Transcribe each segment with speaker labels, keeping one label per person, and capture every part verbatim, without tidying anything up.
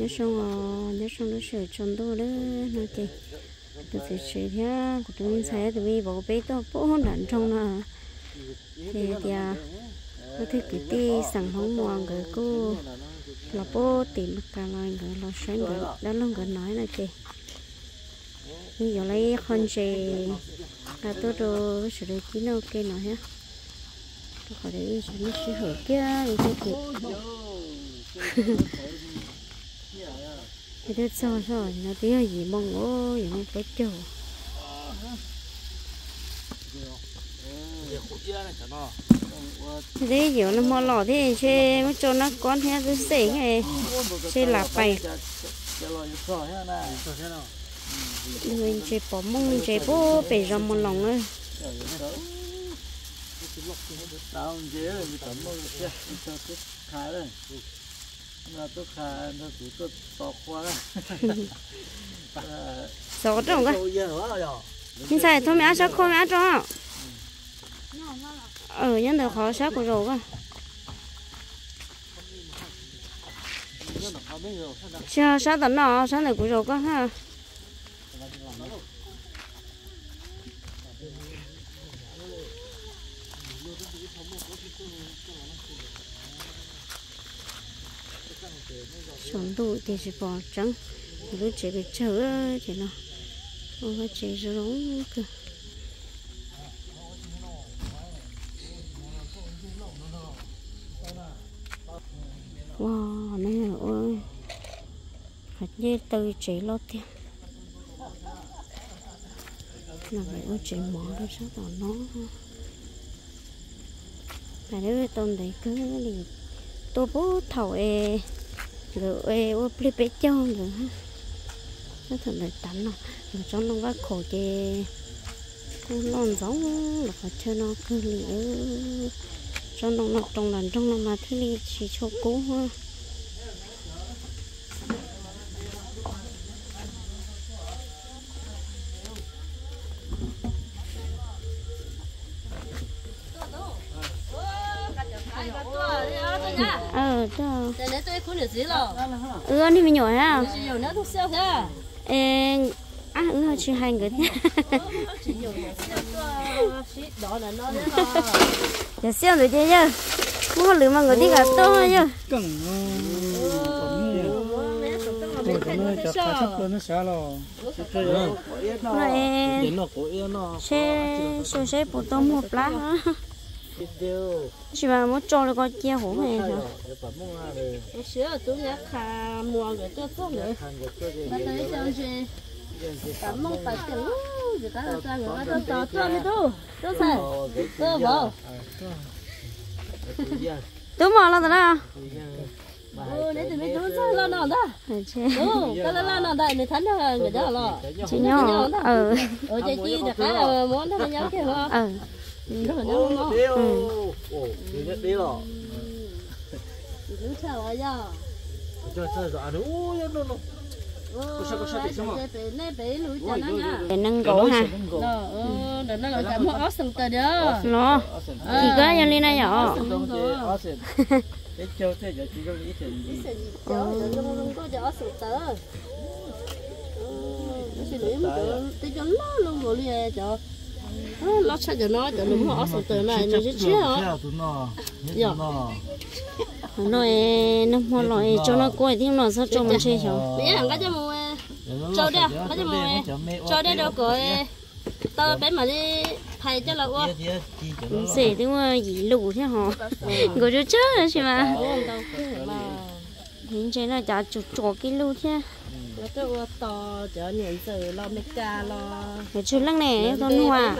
Speaker 1: xong rồi nhớ xong nó sửa chọn đồ đó nó chị từ từ sửa theo của tụi mình sẽ tụi mình bảo bé to bố đạn trong nó thì thì có thể cái tí sản phẩm muang cái cô là bố tìm cả loài cái là sáng cái đó là cái nói là chị bây giờ lấy con chị là tôi đồ sửa được chín ok nói ha tôi khỏi để nó sẽ hở kia thì chị cái đứa sao sao nó tiếng gì mong ô gì nó phải chờ thế giờ nó mò lò thế chơi mới cho nó con thế cứ xể cái chơi là phải mình chơi bỏ mông chơi bố bể ra một lòng ơi sợ trong cái nhưng sao thôi mẹ sao không mẹ cho ừ nhân được khó sát của rồi cơ chưa sát tận nó sát được của rồi cơ ha sống tụi thì chỉ bỏ trắng cứ chỉ bị chở chỉ nó không có chỉ giống cơ wow này ơi hạt dê từ chỉ lót tiền là phải ơi chỉ mỏ đó sao tao nó là nếu tôm đấy cứ thì tôi bố thầu e rồi e ô plei bé châu rồi ha nó thật là tắn nó rồi trong nó vác khổ chê con lon giống là phải chơi nó cứ lì trong nó nó trong lần trong nó mà thế đi chỉ cho cố ha ờ đó ừ anh đi mình nhỏ ha ê à ừ chị hai người thế giờ xem rồi chứ nhá mua lửa mà người đi cả to nhá xe xe xe bộ tôm một lá chỉ mà muốn cho nó coi kia hổ này hả? Sữa tôi nhắc khà mua người cho tốt nữa. Bắt tới cho chị. Cảm ơn phải chịu. Giờ cả là người ta to to mới tu. Tôi thấy. Tôi bảo. Tôi mà lo đó. Ừ, để tụi mình tôi sao lo nào đó. Ừ, cái lo lo nào đây này thánh đó người đó lo. Chị nhỏ. Ừ. Ừ, chị chi được cái là món nó nhau kia hả? Ừ. Nó là nhau nó. Ừ. Ồ, đi đi rồi. Đứng sao vậy giờ? Cho sao rồi? Ôi, nó nó. Để nâng gỗ ha. Để nó là chạm ớt sừng tơ đó. Nó. Chỉ có nhân lên này nhỏ. Để cho thế giờ chỉ có ít tiền. Cho nó có cho sừng tơ. Nó sẽ lấy một cái cho nó luôn rồi đi cho. Nó chắc cho nó cho nó mua ớt sừng tơ này nó sẽ chết hả? Dạ. Rồi nó mua loại cho nó coi thì nó sao cho mình chơi cho. Bây giờ hàng cái cho mua cho đây, cái cho mua cho đây đâu coi. Tao bé mà đi thầy cho là qua. Xể thì mà gì lù thế hả? Người cho chết rồi chứ mà. Hiện trên là chả chụp chụp cái lù thế. Tôi to cho nhận sự lo mấy ca lo. Để chú lăng này con hòa.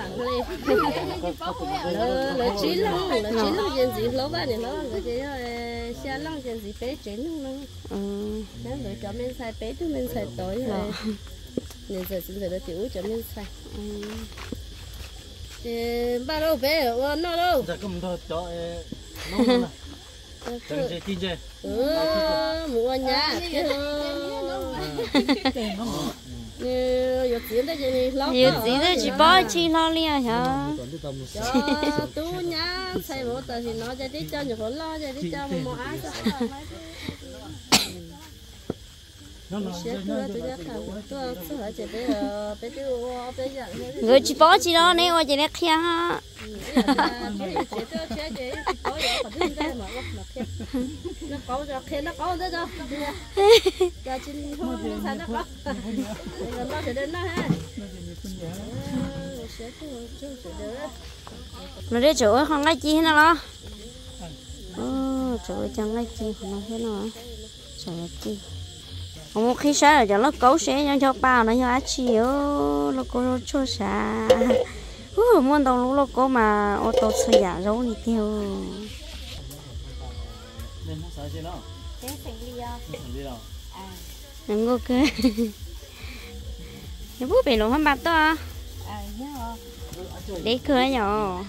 Speaker 1: Là chỉ lăng, là chỉ lăng chuyện gì lâu ba này nó người chỉ xe lăng chuyện gì bé chỉ lăng. Ừ. Nếu để cho mình xài bé thì mình xài tối rồi. Nên giờ xin giờ nó tiểu cho mình xài. Thì ba đâu bé nó đâu. Giờ cũng thôi cho nó là. Chẳng chơi tin chơi. Ừ, mua nhà. Nhiều tiền đấy chị lo. Nhiều tiền đấy chị bỏ chi lo liền hả? Cho tú nhá, xây một tờ thì nó cho đi cho nhiều lo cho đi cho một áo cho. người chỉ bỏ chỉ đó này, chỉ để kia ha.
Speaker 2: Nó có cho khi nó có thế cho. Giờ chín hôm sao nó có. Nó sẽ đến nó ha.
Speaker 1: Nó để chỗ không ngay chi nó lo. Ồ, chỗ chẳng ngay chi không nó thế nào. Chỗ chi. Một khi sáng rồi cho nó cấu sẽ cho cho bao nó cho ăn chiều nó có cho xa. Ủa muốn đâu lúc nó có mà ô tô xe giả rấu đi theo. Đừng có kê. Nó bút bị lộn hả bạc to à? Để cửa nhỏ.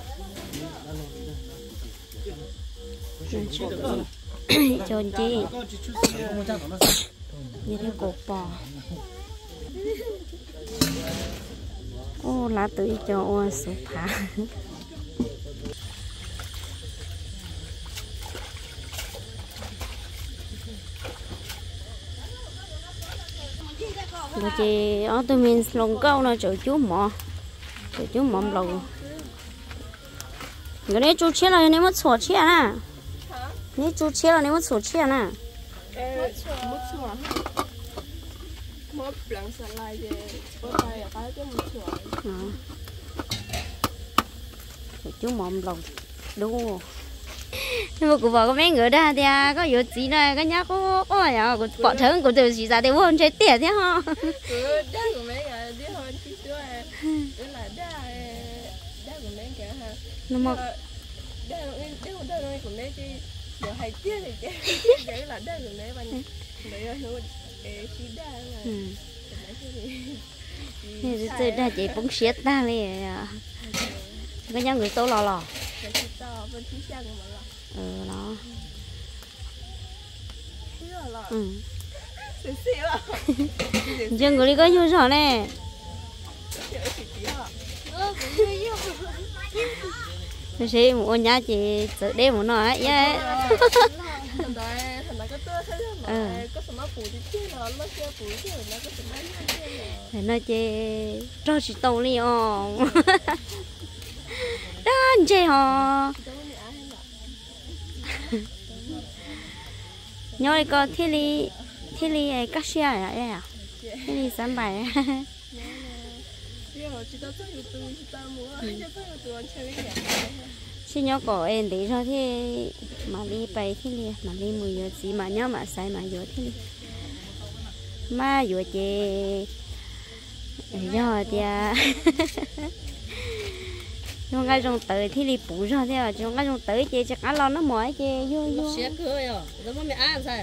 Speaker 1: Cho chị. Như thế cột bò. Ô lá tự cho ô sụp phá. Rồi chị ở tụi mình lồng câu nó chỗ chú mỏ. Chỗ chú mỏm lồng. Cái này chú chết là nếu mà sổ chết à? Nếu chú chết là nếu mà sổ chết à?
Speaker 2: Một lần sờ lại về có tay ở cái cái một chuột.
Speaker 1: Chú mồm lồng đúng. Nhưng mà cụ bảo có mấy người đó thì có yếu gì này có nhá có có nhà của bọn thằng của từ gì ra để vốn chơi tiền thế ha.
Speaker 2: Ừ, đó của mấy người đi hơn chút chút này, đó là đó đó của mấy cái ha.
Speaker 1: Nó mà
Speaker 2: đó đó đó đó của mấy cái giờ hay tiền thì cái cái là đó của mấy bạn đấy là nó cái gì đó là.
Speaker 1: thì tôi đã chỉ búng xiết ta đi có nhau người tôi lò lò ừ đó ừ dân người đi có vui rõ nè tôi sẽ mua nhà chị tự đem một nồi ấy yeah. Thì nó chơi cho chị tàu đi ồ đó anh chơi họ nhớ có thiết lý thiết lý các xe à đây à thiết lý三百xin nhớ có em để cho thế mà đi bay thiết lý mà đi mười giờ gì mà nhớ mà sai mà giờ thiết lý mà giờ chị giờ thì chúng ta dùng tới thì đi bù ra thế à chúng ta dùng tới chị chắc ăn lo nó mỏi chị vô vô
Speaker 2: xe cười à giống như mẹ ăn sao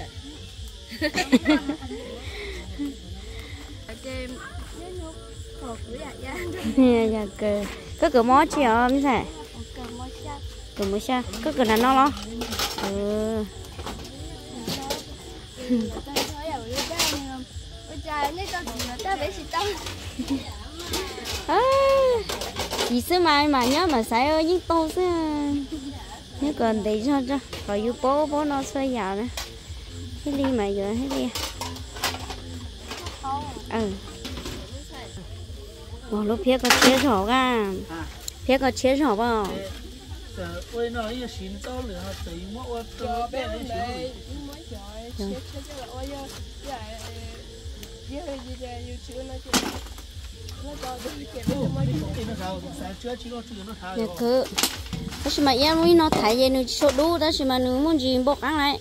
Speaker 1: nè giờ cơ có cửa mó chị ở không sao cửa mó sao có cửa là nó lo ừ à, chị xưa mà mà nhớ mà sai ơi những tô xưa nhớ còn để cho cho còn yêu bố bố nó xoay vào nữa hết đi mà giờ hết đi ừ ồ lúc phía có chế sổ ra phía có chế sổ bao
Speaker 3: ôi nó như xin cho lửa tự mua cho bé lên
Speaker 1: nè cứ đó là mà em nuôi nó thải về nuôi số đủ đó là mà nuôi muốn gì bốc ăn lại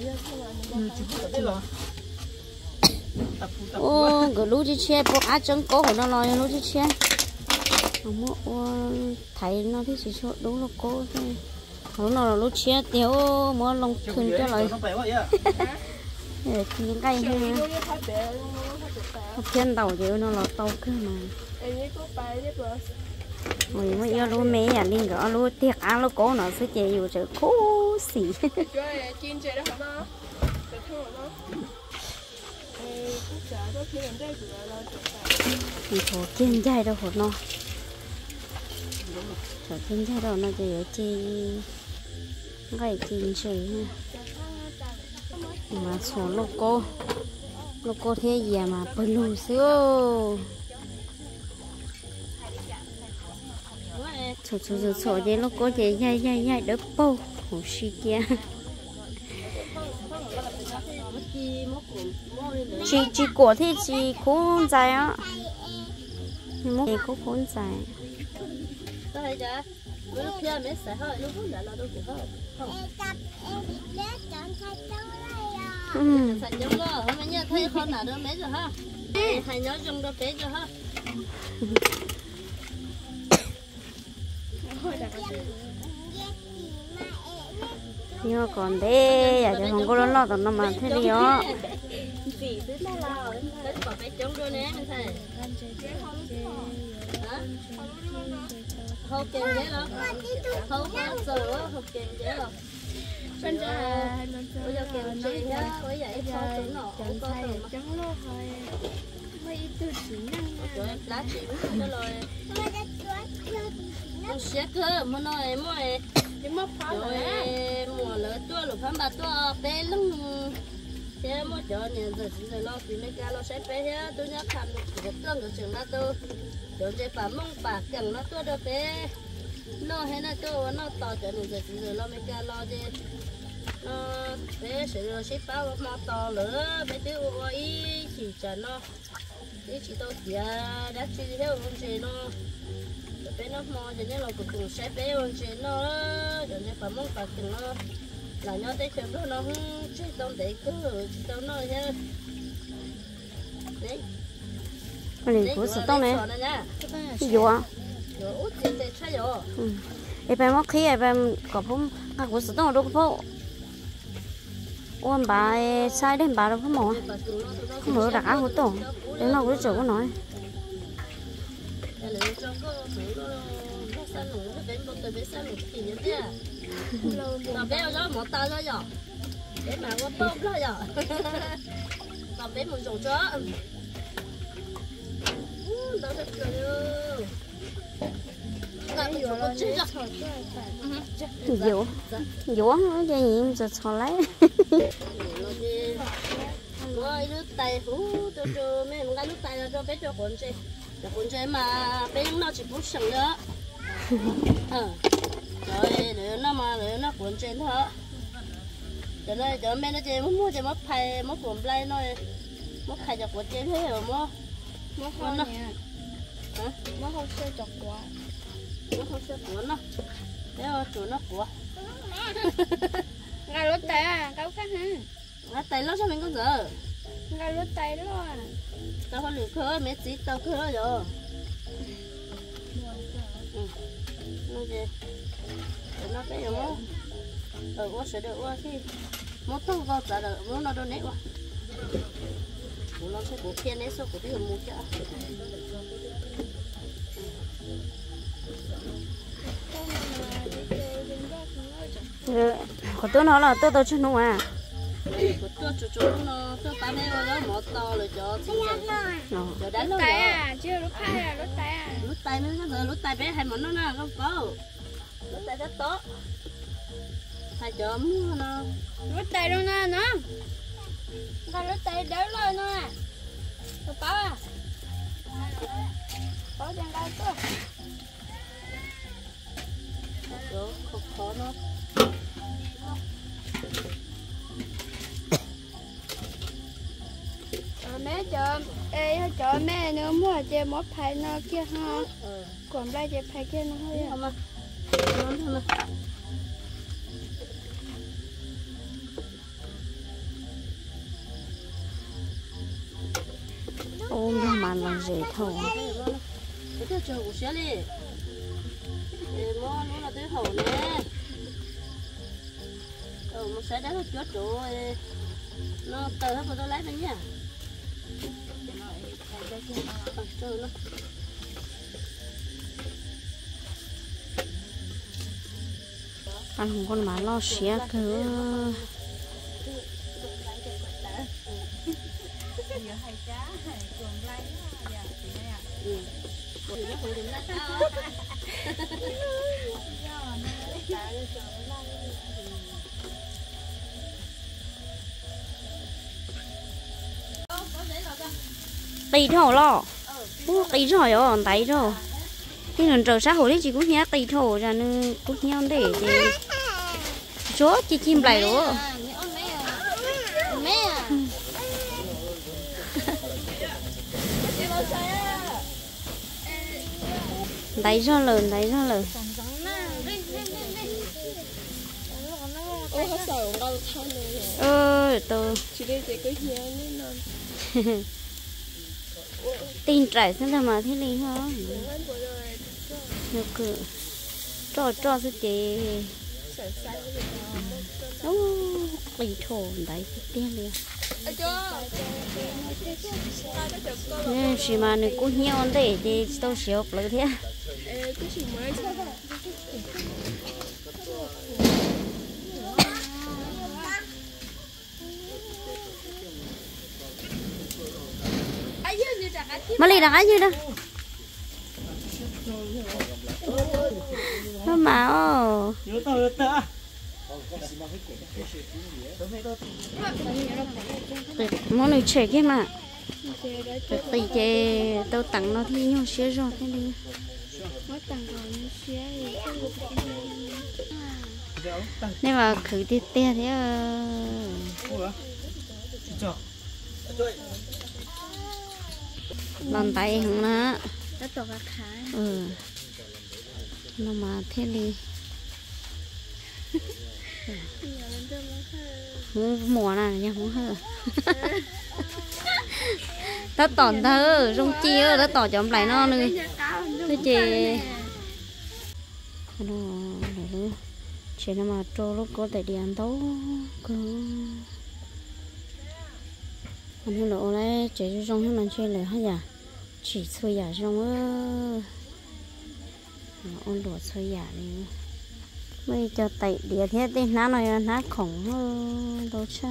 Speaker 1: ô cái lú chỉ chia bốc ăn trứng cố của nó lòi lú chỉ chia không mua thải nó thì chỉ số đủ nó cố thôi nó là lú chia tiêu mua lông thun cho lại để những cái như thiên tàu chứ nó là tàu cơ mà ôi mới yêu lúa mẹ à linh gõ lúa tiệc ăn lúa cố nó sẽ chơiอยู่chơi cố xỉ thì thổ kiên dai đâu hột nó thổ kiên dai đâu nó chơi chơi gầy kiên chơi mà số lúa cố nó có thế gì mà bự lù xíu chỗ chỗ chỗ chỗ đấy nó có thể dai dai dai đỡ bầu hồ xì kia chị chị của thì chị cũng dài á nhưng mà cũng cũng dài
Speaker 4: ừ sạch giống đó hôm nay nhớ thấy con nào đó mấy rồi ha hay nhớ trong đó bé rồi ha
Speaker 1: nhưng mà còn đấy à chứ không có lo tao nó mà thế đi ó
Speaker 4: gì thế là lao đấy có bé chống đôi nè mình thấy hộp kèm dễ lắm hộp sờ hộp kèm dễ lắm bây giờ kèm dễ nhá bây giờ em cho chúng nó không có từ mà
Speaker 2: trắng lô thôi mấy từ chỉ năng
Speaker 4: rồi em lá chỉ cho rồi con sẽ cơ mà nói mỗi
Speaker 2: cái móc phá
Speaker 4: rồi mùa lỡ tua lụt phá bà tua bé lưng thế mỗi chỗ nhà giờ chỉ là lo thì mấy cái lo sẽ bé hết tôi nhớ tham được một tuần được chừng đó tôi rồi chế bà mông bà cần nó tua được bé nó hay là tôi nó to cho nên giờ chỉ là lo mấy cái lo đi nó bé sẽ rồi xếp bao mà to nữa bé tiêu ý chỉ cho nó ý chỉ tôi kia đã chỉ theo con chị nó bé nó mò cho nên là cũng cũng sẽ bé con chị nó rồi nên phải mong phải chừng nó là nhớ tới chuyện đó nó chứ tao để cứ chỉ tao nói thế đấy
Speaker 1: cái này của sữa tông này dụ à
Speaker 4: rồi út thì thì sai rồi
Speaker 1: em em mất khi em em có phong cái của sữa tông đâu có phong ôn bà sai đến bà đâu có mỏ không mở đặt áo của tổ đến nào cũng chỗ có nói
Speaker 4: tao bé đó một tao đó rồi bé mà có bông đó rồi tao bé một rổ chó tao thích rồi
Speaker 1: dụ dụ nó cho nhiệm giờ xò lấy
Speaker 4: rồi nước tay hú cho cho mấy người nước tay cho bé cho con chơi cho con chơi mà bé nó chỉ bút sừng nữa rồi để nó mà để nó cuốn trên thôi cho nên cho mấy nó chơi muốn mua chơi mất thay mất cuốn play nó mất thay cho cuốn trên thế rồi mua
Speaker 2: mất không nè mất không chơi chọc quá
Speaker 4: mất không chơi cuốn nó thế rồi chủ nó của
Speaker 2: ngay lút tay à cáo khác ha
Speaker 4: nó tay nó cho mình có giờ
Speaker 2: ngay lút tay đó
Speaker 4: tao không được khơi mấy tí tao khơi rồi nó gì nó cái gì mà ở quá sẽ được quá khi một thằng vào trả được muốn nó đâu nấy quá muốn nó sẽ của thiên đấy số của cái mua chợ
Speaker 1: có tôi nói là tôi tôi chưa nung à
Speaker 4: của tôi chú chú nó tôi tám em nó một to rồi cho cho đánh nó
Speaker 2: tay à chưa lút tay à lút tay à
Speaker 4: lút tay nữa giờ lút tay bé hai món nó nè không có lút tay rất tốt hai chỗ mua nó
Speaker 2: lút tay luôn nè nó con lút tay đỡ lên nè có à có chẳng đâu cơ
Speaker 4: đó không khó nó
Speaker 2: mẹ chờ ê chờ mẹ nữa mua chơi một phải nó kia ha còn đây chơi phải kia nó hơi
Speaker 4: không à không à
Speaker 1: ôm ra mà là dễ thầu
Speaker 4: cái chờ của xe đi mua nó là cái hậu nè ừ một xe đã có chốt rồi nó từ hết rồi tôi lấy bên nha
Speaker 1: ăn không con mà lo xé cứ tì thổ lo tì thổ rồi tì thổ thì lần trở xã hội đấy chỉ cũng nhá tì thổ ra nên cũng nhau để thì chó chỉ chim lại đó đáy cho lớn đáy cho lớn
Speaker 2: Ôi hết sợ đâu thân rồi.
Speaker 1: ơi tôi
Speaker 2: Chị đi chị cứ nhớ nên là
Speaker 1: tin trải xem là mà thế này hả
Speaker 2: lên vừa rồi
Speaker 1: được cứ cho cho sẽ chị
Speaker 2: sợ sai cái
Speaker 1: nó bị thổ đấy tiền liền nên chỉ mà nó cũng nhiều để thì tôi xíu lấy thế
Speaker 2: cái gì mới
Speaker 1: mà lấy đá gì đó nó mà ô món này trẻ kia mà tùy chế tôi tặng nó thì nhiều xíu rồi thế đi nên mà khử tiết tiền thế bàn tay không nó ừ nó mà thế đi mùa này nha không hơ ta tỏn thơ rong chia ta tỏ chấm lại nó nữa thế chị nó để chị nó mà trôi lúc có thể đi ăn tấu cứ anh lộ đấy chị rong hết mình chơi lại hết à chỉ chơi giả rong ơ ôn đùa chơi giả đi bây giờ tẩy địa thế thì nó này nó khổng hơn đâu chơi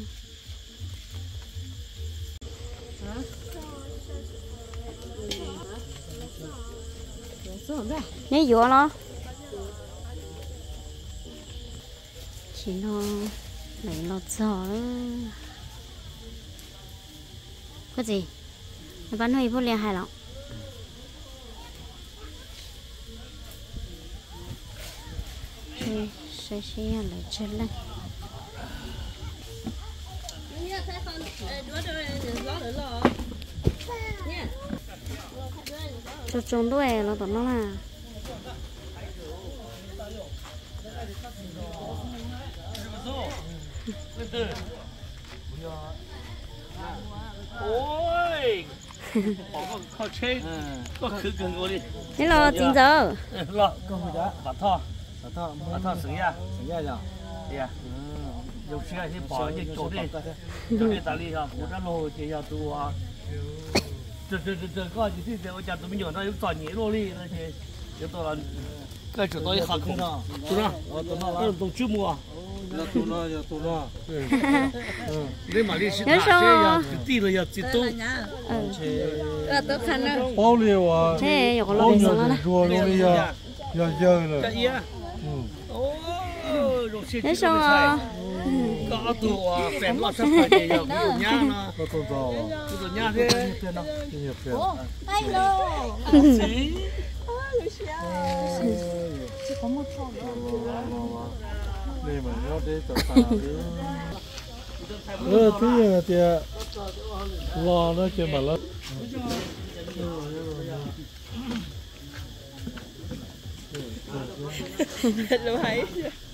Speaker 1: nhớ dùa nó chỉ nó lấy nó giò cái gì nó bán hơi vô liền hài lắm sẽ sẽ lại chơi lên cho trốn đuôi nó tao nó là
Speaker 3: ôi có chơi có cứ cần ngồi đi
Speaker 1: thế là chín giờ
Speaker 3: lo công việc đó bắt thọ bắt thọ bắt thọ sướng ya sướng ya nhở ya有时间去跑一走的走的打理上我这路就要多啊这这这这个就是这我家都没有那有找你落力那些有多了该走到一下空上是吧我懂了了都去摸要多了要多了嗯嗯你买的是哪些呀地了要几多
Speaker 1: 嗯
Speaker 2: là tôi khăn đâu
Speaker 5: bao nhiêu à
Speaker 1: thế có lo gì nó
Speaker 5: rùa luôn đi à giờ giờ rồi
Speaker 3: cái gì à ô rồi xin
Speaker 1: thế sao à
Speaker 3: có tụ phèn lọt sắp phải để vào cái nhá nó
Speaker 5: có tồn tại
Speaker 3: cái tụ nhá thế
Speaker 5: tiền đâu nhiều tiền
Speaker 3: xí
Speaker 5: chỉ có một chỗ đây mà nó để tập tà ờ thế giờ thì lo nó chơi mà nó
Speaker 2: lo hay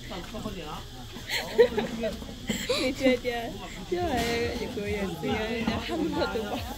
Speaker 2: đi chơi chơi chứ là những người dân thì không có tụi bạn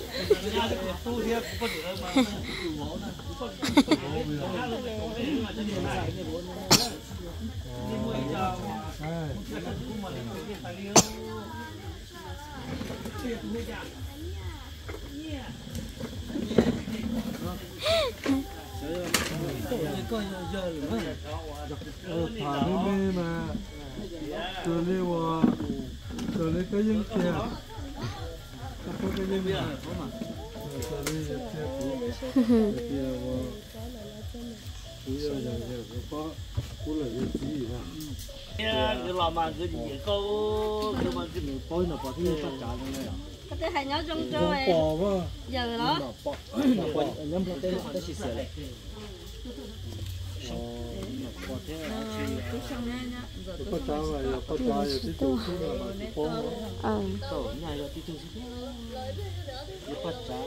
Speaker 5: thả lên mà từ đây qua từ đây cái những kia các cái những kia từ đây những kia của kia qua bây giờ giờ giờ có có là cái gì hả
Speaker 3: cái lò mà cái gì câu cái mà cái
Speaker 5: coi nó có thể tất cả những này
Speaker 4: có thể hay nhớ trong cho
Speaker 5: Con
Speaker 4: em
Speaker 5: bò mà.
Speaker 4: giờ đó
Speaker 5: Bò. Bò. Nhắm vào đây đây xì xì lại. Có cháu rồi, có cháu rồi, tí chút xíu là mà có
Speaker 1: ờ
Speaker 5: tổ nhà rồi tí chút xíu. Cái bắt cháu.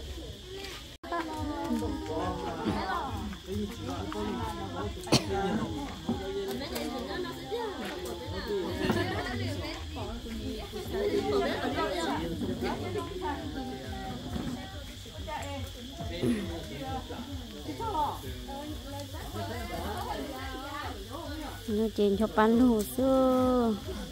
Speaker 1: nó trên cho pan hồ xưa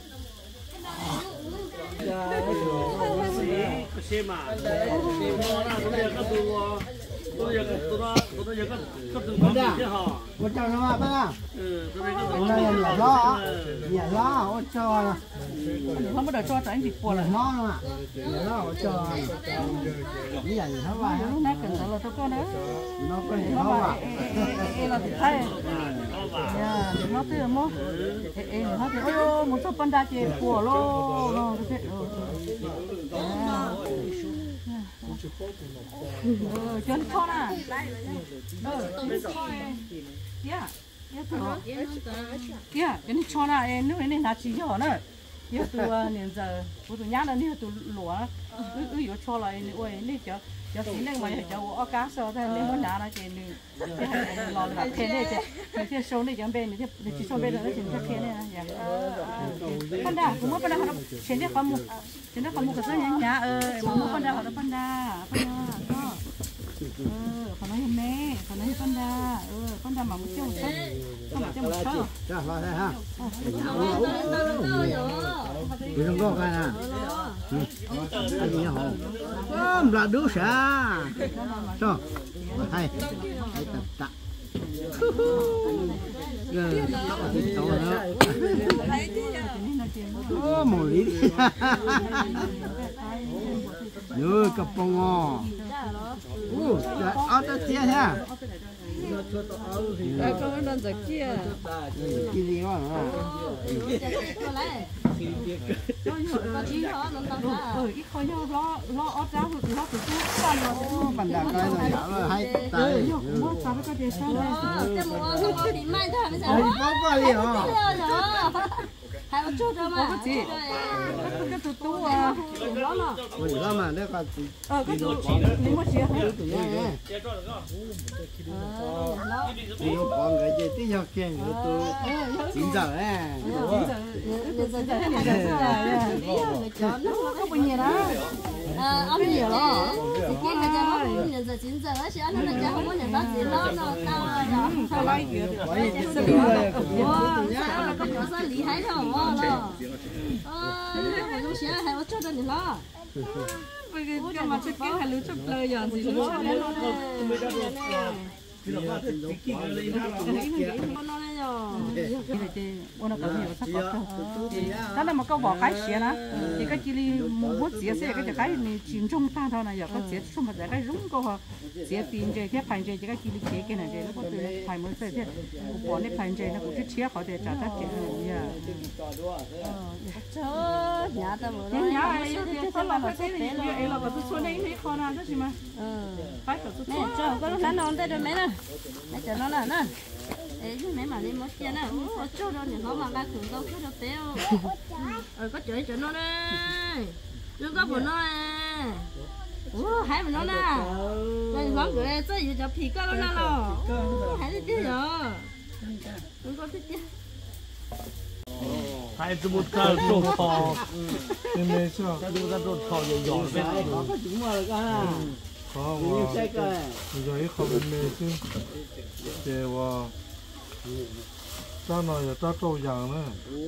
Speaker 6: 我叫什么？爸？我那也拉，也拉，我叫。他们得抓咱就过来。拉了嘛，也拉我叫。你也是他吧？那跟着了都过来。那跟着他吧。哎，那太。呀，那对么？哎哎，那对，哎呦，我做半大姐过喽，那这这。ờ cho nó cho nè ờ yeah yeah cho yeah cho nó cho nè nếu này là chỉ cho nó yeah tụi nên giờ tụi nhá là nếu tụi lúa ừ ừ có cho lại ôi nên cho cho chỉ nên mà cho ở cá sấu thế nên muốn nhá là cái này cái lò là thế này cái cái sấu này chẳng bên này chỉ sấu bên đó chỉ cái thế này yeah con đà cũng mất con đà nó trên đây còn một trên đây còn một cái gì nhá ờ một con đà họ nó con đà con đà đó ờ con nói mẹ con nói con đà ờ con đà mà một chút thôi con một chút một chút ra vào đây ha đi trong góc này nè cái gì hả không là đứa xa cho hay hay tập tạ ờ tao thì tao nữa ô mồi đi nữa cặp bông ngò ô ở đây chia ha
Speaker 2: Ờ, con đang giật kia.
Speaker 6: cái gì mà
Speaker 2: Ừ, ít coi nhau lo lo ót ráo lo từ trước qua rồi.
Speaker 6: bạn đã cái rồi nhở rồi hay tay
Speaker 2: Mua sao cái gì sao đây?
Speaker 4: cái mua không có bị mai thôi mới
Speaker 6: ôi
Speaker 4: sao?
Speaker 6: có có gì hả
Speaker 4: Hai một chút thôi mà.
Speaker 2: Cái gì? Cái tụt tụ à.
Speaker 6: ôi đó mà đấy còn
Speaker 2: Ờ, cái tụt lấy một chiếc hả?
Speaker 6: tụi nhá thì còn cái gì tí cho kia nữa tôi chín giờ đấy
Speaker 2: Có bao nhiêu đó?
Speaker 4: Ờ, ông nhiều đó. Thì kia cái giờ không nhận giờ chín giờ đó, chứ anh là giờ không có nhận đó gì đó nó tao đó.
Speaker 2: Sao lại kiểu
Speaker 4: Wow, sao là có nhỏ sao lý hay thôi mà đó. Ờ, cái giống xía hay một chút đó nữa đó.
Speaker 2: Bây giờ cái mà cái hay lưu chụp lời dọn gì đó. Đó là một câu bỏ cái xía đó, thì cái chỉ muốn xía xía cái cái này chìm trong ta thôi này, giờ cái xía xong rồi cái rung câu họ xía tiền chơi cái phản chơi cái chỉ cái cái này chơi nó có từ phản mới chơi thế, bỏ cái phản chơi nó cũng cái chia họ để trả tất cả nhà.
Speaker 4: Trời, nhà tao vừa
Speaker 2: Nhà ai cái cái là cái cái này cái là cái số này này con nào đó gì mà, phải cái số.
Speaker 4: nè, cho có lúc nãy nó đây rồi mấy nè, nãy cho nó là nè. Ê, chứ mấy mà đi mất kia nè, có chỗ đâu thì nó mà cái cửa đâu có đâu téo. Ờ, có chỗ cho nó đây, đừng có của nó nè. Ủa, hai mình nó nè, đây nó gửi cho gì cho phi có nó nè lo, hai đứa chứ rồi, đừng có thích chứ.
Speaker 3: hai cái một cái trộn thò
Speaker 5: em mê sao
Speaker 3: cái đôi cái trộn thò nhỏ nhỏ bên này
Speaker 6: có có chúng mà cái
Speaker 5: khó
Speaker 6: như
Speaker 5: mà
Speaker 6: xe cái
Speaker 5: bây giờ ít không em mê chứ để vào ta nói là ta trâu vàng nữa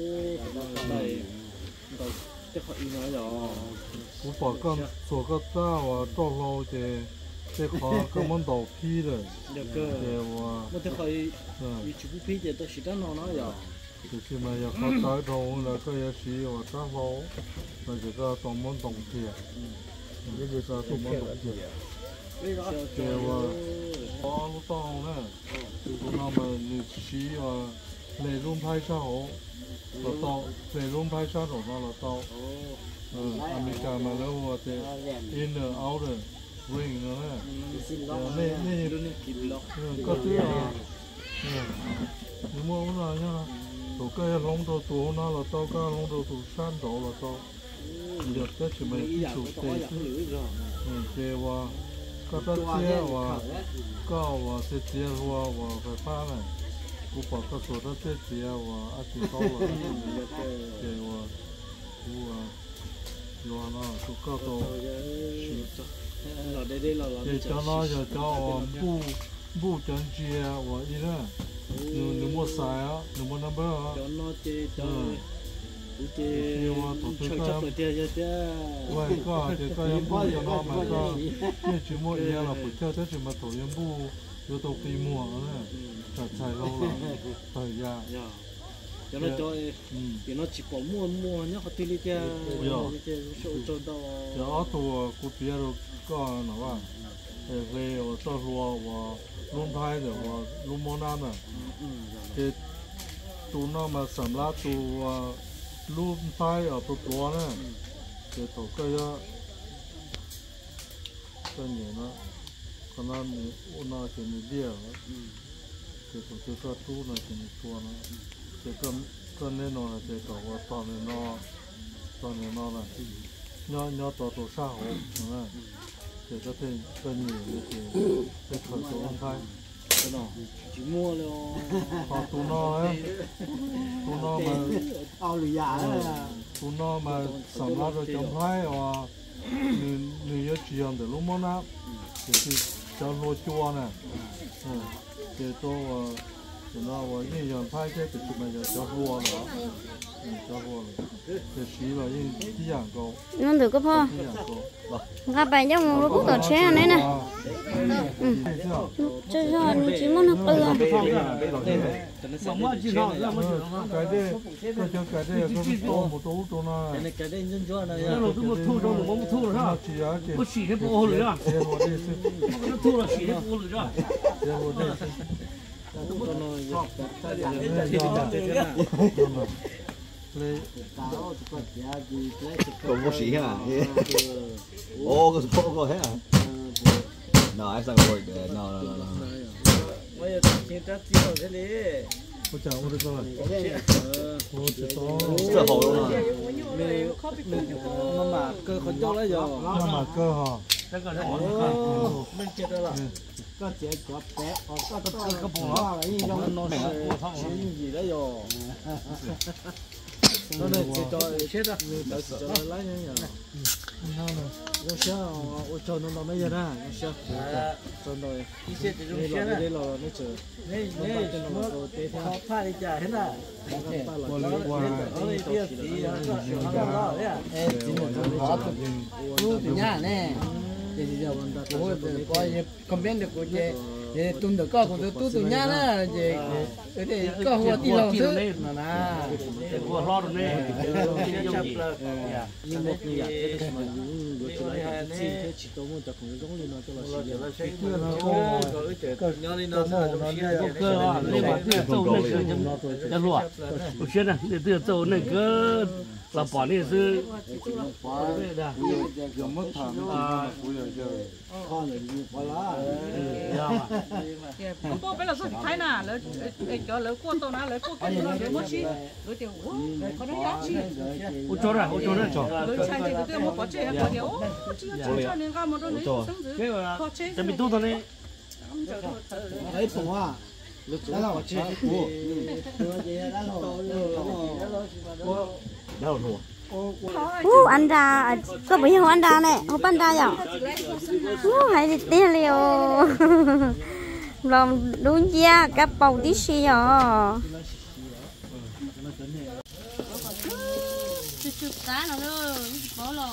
Speaker 5: cũng bỏ con số cái ta và trâu lâu thì để khó cái món đầu phi rồi để vào
Speaker 6: một cái khởi bị chụp phí thì tôi chỉ đã nói nói rồi
Speaker 5: thì khi mà giờ khó tái trâu là cái gì xí và ta lâu là chỉ có tổng món đồng tiền cái gì sao tổng món đồng tiền để vào có lúc tao nữa cũng làm mà như xí và lấy luôn phai sao hổ là tao lấy luôn phai sao rồi nó là tao America mà nó hoa thì in ở out rồi ring nó nè nên nên có thứ là nhưng mà hôm nay nhá tổ cái lông đồ tổ nó là to cái lông đồ tổ san đồ là to được cái chỉ mấy chủ tệ chế hoa cái tất chế hoa cao hoa chế chế hoa hoa phải pha này cũng bảo cái số đó chế chế hoa ăn thì to hoa chế hoa hoa hoa nó cũng cao to chế cho nó cho cho bu bu chân chia hoa gì nữa nếu nếu mua sai á nếu mua number á cho nó chế cho chế hoa tổ chức cái vậy có chế cái em bu cho nó mà có chế chỉ mua ý là phải cho chế chỉ mà tổ em bu yếu tố kỳ mua nữa chặt chạy lâu là thời gian
Speaker 3: cho nó cho thì nó chỉ có mua mua nhá họ tiêu đi cái cái số cho đâu
Speaker 5: cho tổ cụ thể rồi có nào à về ở cho rùa và luôn thay rồi và luôn món ăn à thì tụ nó mà sắm lá tụ luôn thay ở tụ tua nữa thì tổ cái cái gì nó còn nó nó chỉ một điều thì tổ chức cái tu nó chỉ một tua nó thì cái cái này nó là cái tổ và toàn này nó toàn này nó là nhỏ nhỏ tổ tổ sao nữa thì có thể cái nhiều thì cái khởi số không thay
Speaker 3: cái đó chỉ mua luôn
Speaker 5: họ tụ nó ấy tụ nó mà
Speaker 3: ao lì giả
Speaker 5: tụ nó mà sắm lá rồi trồng thay và người người nhớ chuyện để lúc món ăn thì cho lúa chua này thì tôi thì nó và những dòng thay thế thì chúng mình cho lúa nữa cho lúa thì chỉ là những cái dạng câu
Speaker 1: nó được có po gặp bài trong nó cũng tọt xe này nè cho cho nó chỉ muốn học được
Speaker 5: cái đây cái cho cái đây cái to một tô tô nó
Speaker 3: cái đây nhân cho này
Speaker 6: nó cứ một thu trong một thu rồi đó có xỉ hết bộ rồi đó nó thu là xỉ hết bộ rồi đó
Speaker 7: còn có sĩ hả? Ô có số có hết hả? No, that's not work. No, no, no, no.
Speaker 3: bây giờ chúng ta chỉ có cái đấy
Speaker 5: ôi trời ơi coi ôi trời
Speaker 7: Rất là hậu luôn à.
Speaker 3: mà mà cơ còn cho đấy rồi
Speaker 5: nó mà cơ hả
Speaker 3: mình chết rồi có chế cho bé có có có cái bùn nó là gì trong nó sẽ gì đấy rồi nó này chế cho chết rồi mình cho lấy như vậy nó sẽ ô cho nó nó giờ ra nó sẽ cho rồi đi xe thì chúng sẽ đây là nó chờ này này nó khó phá đi chả hết à nó đi tiêu gì nó nó đấy à
Speaker 8: khó tu từ nhà nè thì giờ mình đã có coi comment được của chị để tuần được coi của tu từ nhà nè chị để có hoa tí lòng thứ mà na
Speaker 6: của lo được nè
Speaker 3: nhưng một người cái mà những người chơi hay xin thế chỉ có một tập cũng giống như nó cho là gì đó nó có nó đi nó nó
Speaker 6: cơ à nên mà tự tâu nên cơ chấm chấm lúa một chuyện này để tự tâu nên cơ là bỏ đi sư
Speaker 5: giờ mất thằng à
Speaker 3: con là như quá lá
Speaker 2: không có bây giờ sao phải nè lỡ cho lỡ qua tàu nè lỡ qua cái tàu lỡ mất chi lỡ tiêu có nó giá chi
Speaker 6: ô cho ra ô cho ra cho
Speaker 2: lỡ sai thì tiêu một quả chè quả tiêu chỉ cho cho nên cái một đôi này sống dữ có chè
Speaker 6: จะมีตู้ตอนนี้
Speaker 3: đấy phồng à lúc đó là chơi cái cua
Speaker 7: Đâu rồi?
Speaker 1: Ú anh ra có bị không anh ra nè không anh ra rồi ú hay đi tiền liều làm đúng chưa cái bầu tí xì rồi
Speaker 4: chút chút cá nó nữa bỏ lò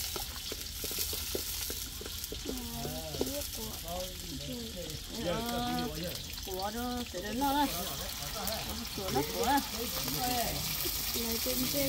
Speaker 4: của đó sẽ đến nó đấy của nó của này trên trên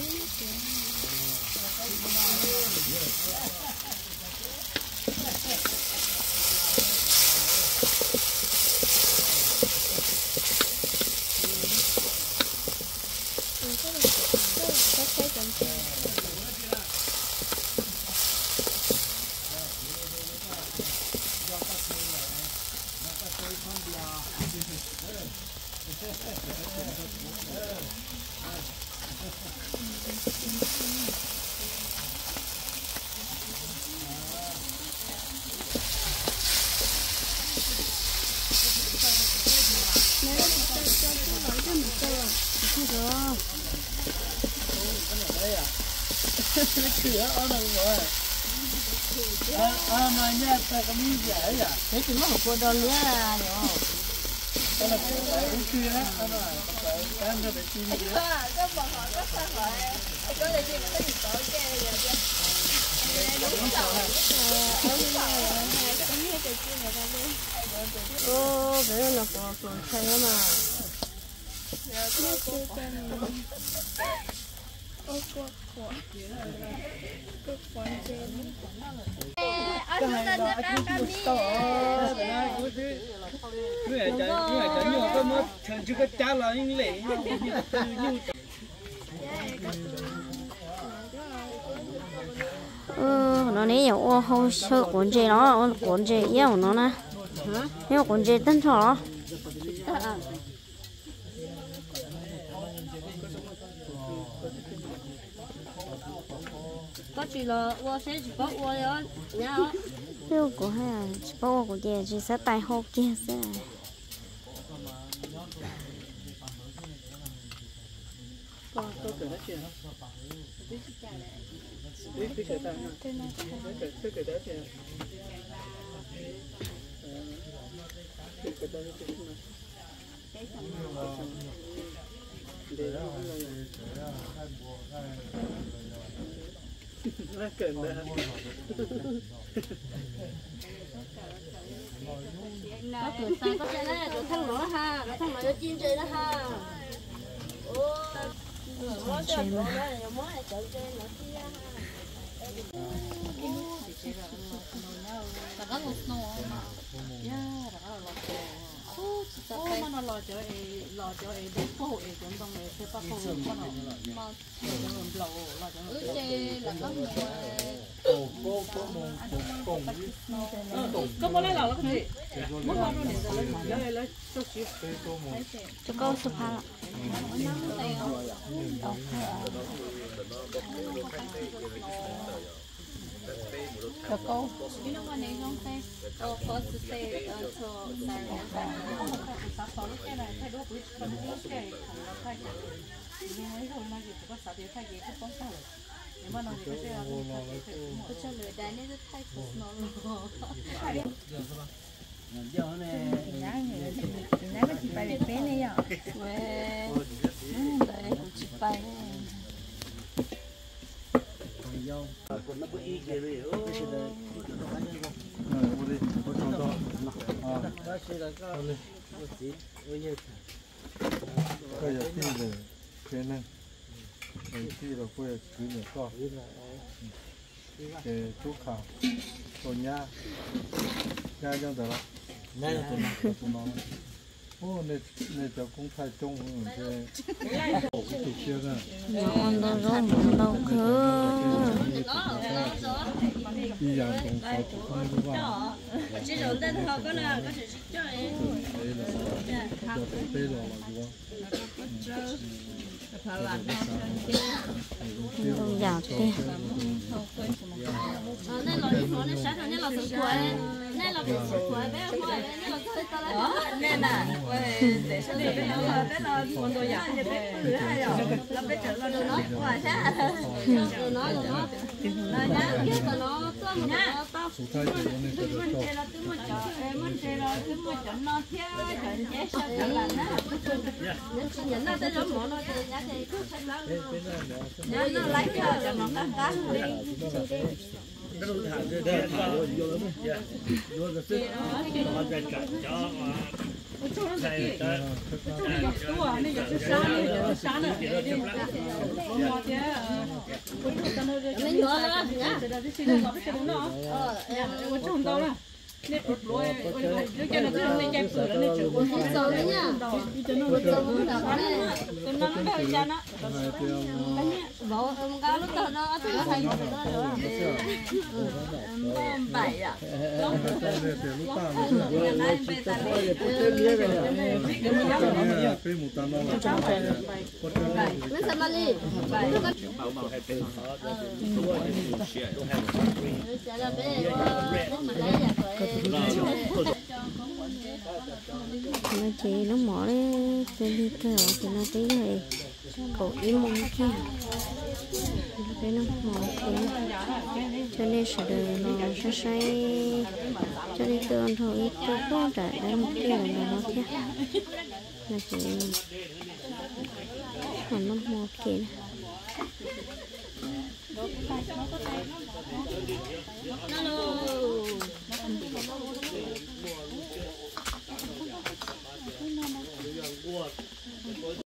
Speaker 3: à mà nhà ta có miếng dẻ vậy
Speaker 4: thế thì nó một cô đơn nữa à nhở
Speaker 3: cái là cái cái kia á nó là cái cái nó để chi gì đó
Speaker 4: các bạn hỏi các bạn hỏi có là gì có gì có cái gì chứ ô bây giờ là có có thấy mà ô cô cô cô quan trên anh ta đã đang cam đi
Speaker 3: người ta người ta nhiều cái mất thường chứ cái cha là những lệ như như
Speaker 1: ừ nó này nhiều ô hậu sơ cuốn chế nó cuốn chế yêu nó nè yêu cuốn chế tân thọ
Speaker 4: có chỉ là我先去把我要然后
Speaker 1: yêu của hay là bao của chị chỉ sẽ tài hộp kia sẽ
Speaker 3: nó cần đó
Speaker 4: có cửa sang có cái này có thằng nó ha có thằng nó có chim chơi đó ha ô nó chơi nó này nó mới chơi chơi nó kia
Speaker 6: là cái lột nổ mà yeah là cái lột ô ô mà nó lột cho ấy lột cho ấy để phô ấy trong trong ấy sẽ bắt phô nó mà mà nó làm lẩu lột cho nó chơi là có người có muốn lấy lẩu là cái gì muốn làm cái gì lấy lấy cho chị
Speaker 1: cho cô sụp hạ
Speaker 6: cho cô you know what name don't say oh first to say until sorry sao sao cái này thay đổi cái phần cái cái nó thay nhưng mấy hôm nay thì có sao thì thay cái không sao rồi nhưng mà nó thì cái là cái cho người đàn nên rất thay của nó rồi
Speaker 3: giờ này
Speaker 6: nhá người nhá cái chị phải bé này à về đấy chị phải
Speaker 3: còn nó bị cái gì đó
Speaker 5: 우리 보통도 아
Speaker 3: 사실 아까 뭐지 왜
Speaker 5: 그야 뛰는 걔는 뛰로 보여 주는 거 cái chú khảo tổ nhà nhà trong đó
Speaker 3: nhà trong đó
Speaker 5: ô này này cháu cũng phải trông cái cái chủ kia đó
Speaker 1: ngon đâu rồi đâu cứ
Speaker 5: đi làm cũng phải không được vào
Speaker 4: chỉ rồi tên họ có nào có thể cho em
Speaker 5: đây là cho đây là gì
Speaker 1: đâu giàu thế
Speaker 4: nên là những món này sáng rồi nên là sủi cải nên là sủi cải bé thôi nên là tôi ta lại
Speaker 6: nên là để cho để nó là cái là con tôi giả thì bé cứ hay rồi là bé trở là nó ngoài xa
Speaker 4: rồi nó rồi nó là nhá kia là nó to một nó to
Speaker 5: chủ thay thì nó nên
Speaker 6: mình
Speaker 5: cho
Speaker 6: chơi là cứ một chỗ mình chơi là cứ một chỗ nó theo chuẩn chế sao cả là nó
Speaker 4: nên chỉ nhận ra tới đó món nó thì nhá thì cứ phải lắm
Speaker 6: nó nó lấy cho cho nó cắt cắt đi
Speaker 3: cái đồ thả cái đây thả vô vô lắm nha vô cái sức nóจะกัดจ่อมาใช่ใช่
Speaker 6: ตัวนี่จะช้านี่จะช้าเนี่ยดิผมว่าเจ้คนทุกคนเลย
Speaker 4: mình nhớ là nhá
Speaker 6: จะได้ที่เราไปเจอเนาะเออว่าช่วงเราล่ะ nè bột lôi cái cái nó cái này cái bự nó nè chịu
Speaker 4: Không dầu nữa nha. Một dầu cũng được đấy.
Speaker 6: tôi nó nó bây giờ nó
Speaker 4: Bộ ông cao lúc đó nó nó hay nó đó. Bảy à. Nó sao mà đi? Sẽ là bé nó mà lấy à rồi.
Speaker 1: nó chỉ nó mỏ đấy trên đi theo thì nó tí này cổ im mông kia cái nó mỏ kia cho nên sẽ đời nó sẽ say cho nên tôi thôi tôi có trả đấy một kia là nó kia là chỉ còn nó mỏ kia
Speaker 4: Hello.